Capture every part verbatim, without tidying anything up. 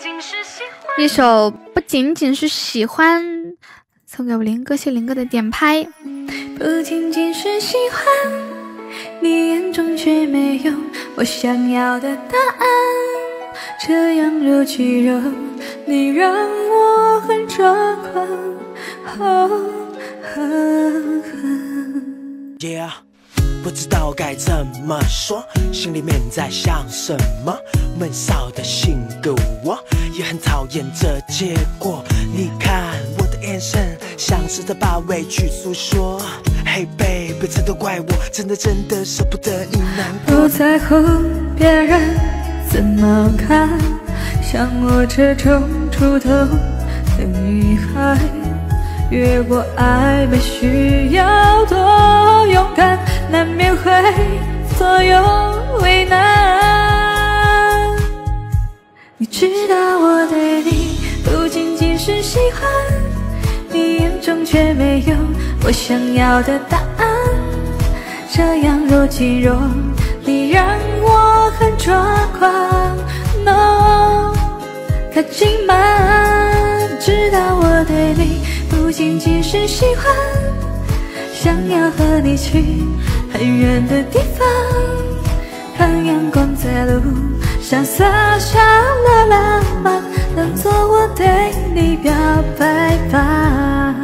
一首不仅仅是喜欢，送给我林哥，谢林哥的点拍。不仅仅是喜欢，你眼中却没有我想要的答案，这样若即若离让我很抓狂。哦呵呵 Yeah， 不知道该怎么说，心里面在想什么，闷骚的性格我也很讨厌这结果。你看我的眼神像是在把委屈诉说。Hey baby， 这都怪我，真的真的舍不得你难过。 不在乎别人怎么看，像我这种出头的女孩，越过暧昧需要多勇敢，难免会左右为难。你知道我对你不仅仅是喜欢，你眼中却没有我想要的答案，这样若即若离让我很抓狂。No， 可尽慢，知道我对你不仅仅是喜欢，想要和你去很远的地方，看阳光在路上洒下了浪漫，当作我对你表白吧。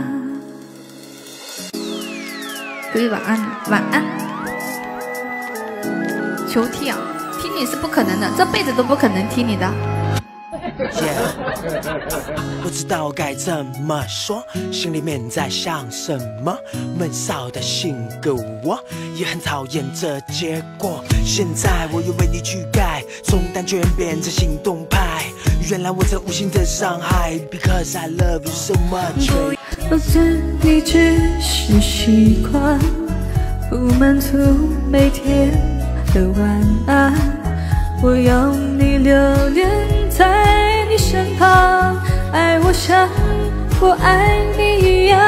各位晚安，晚安。求踢啊，踢你是不可能的，这辈子都不可能踢你的。 Yeah， 不知道该怎么说，心里面在想什么，闷骚的性格我也很讨厌这结果。现在我又为你去改，从单纯变成行动派，原来我曾无心的伤害 ，Because I love you so much。 我对你只是习惯，不满足每天的晚安，我要你留恋在你身旁，爱我像我爱你一样。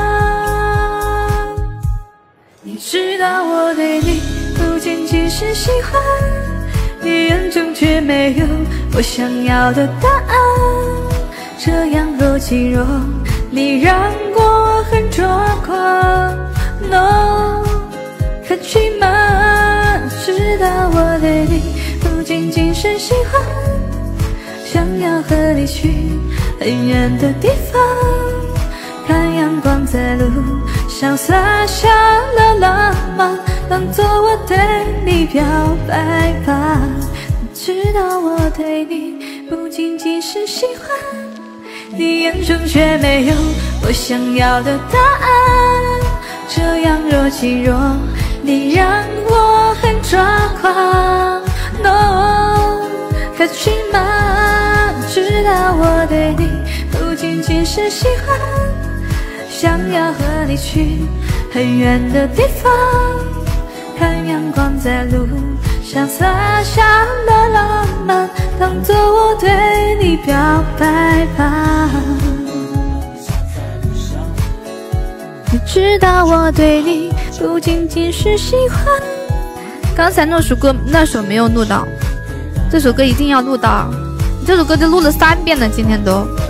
你知道我对你不仅仅是喜欢，你眼中却没有我想要的答案，这样若即若离让我很抓狂。 No， 可去吗？知道我对你不仅仅是喜欢，想要和你去很远的地方，看阳光在路上洒下了浪漫，当作我对你表白吧。知道我对你不仅仅是喜欢，你眼中却没有我想要的答案，这样若即若离让我很抓狂。 No， 可去吗？知道我对你不仅仅是喜欢，想要和你去很远的地方，看阳光在路上洒下了浪漫，当作我对你表白吧。你知道我对你不仅仅是喜欢。刚才那首歌那首没有录到，这首歌一定要录到。这首歌就录了三遍了，今天都。